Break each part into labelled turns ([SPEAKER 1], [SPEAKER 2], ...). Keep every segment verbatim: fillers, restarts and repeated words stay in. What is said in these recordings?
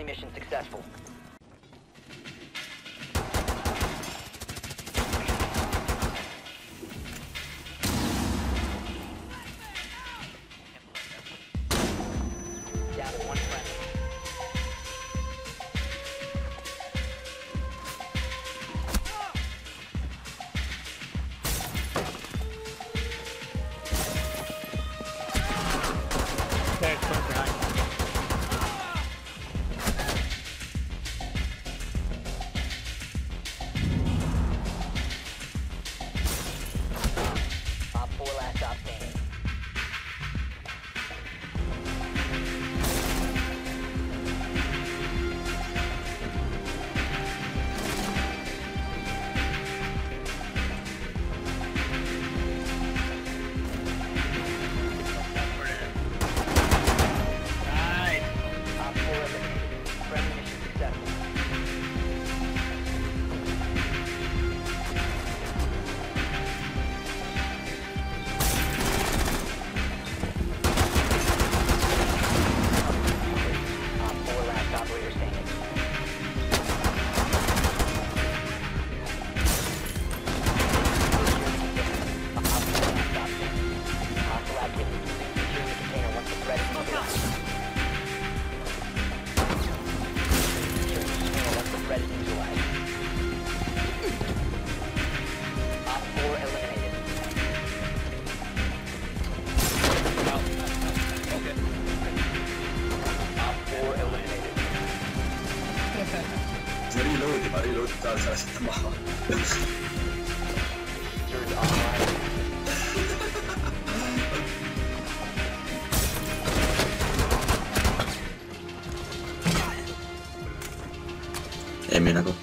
[SPEAKER 1] Friendly mission successful. Down to one friendly.
[SPEAKER 2] Okay, it's close behind.
[SPEAKER 1] Op four last stop standing.
[SPEAKER 2] Nice.
[SPEAKER 1] Op four eliminated. Friendly mission successful. Op four last operator standing. Op four last stop standing. Hostile activity. Secure the container once the threat is neutralized. Secure the container once the threat is neutralized. Op four eliminated. Op four eliminated.
[SPEAKER 3] ريلود يبقى ريلود بتاع الأساس معها.
[SPEAKER 1] Secured online.
[SPEAKER 3] يمين أكو.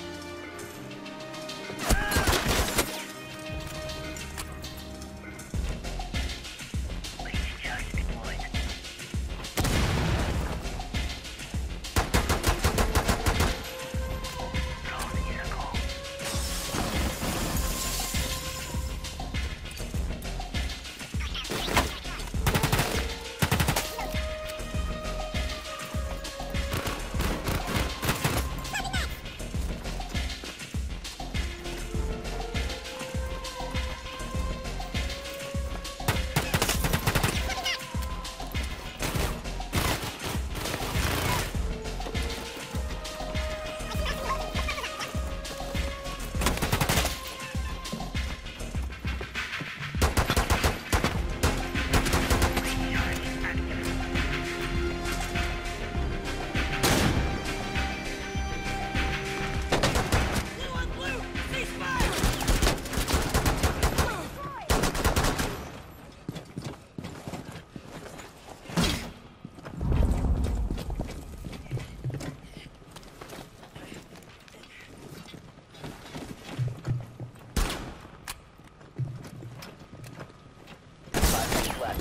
[SPEAKER 1] Five minutes left.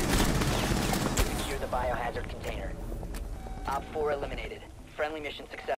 [SPEAKER 1] Secure the biohazard container. Op four eliminated. Friendly mission successful.